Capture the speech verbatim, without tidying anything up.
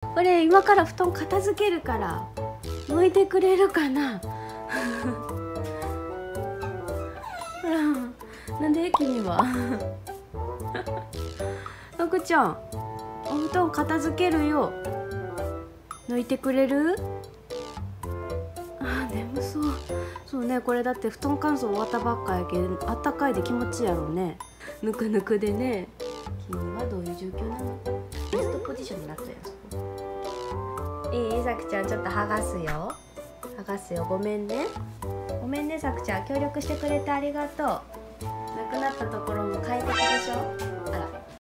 これ今から布団片付けるから抜いてくれるかな。ほら、なんで君はのくちゃん、お布団片付けるよ。抜いてくれる？あー、眠そう。そうね、これだって布団乾燥終わったばっかやけん、あったかいで気持ちいいやろうね。ぬくぬくでね。君はどういう状況なの？ベストポジションになったよ、そこ。いい？さくちゃん、ちょっと剥がすよ。剥がすよ。ごめんね。ごめんね、さくちゃん。協力してくれてありがとう。なくなったところも快適でしょ？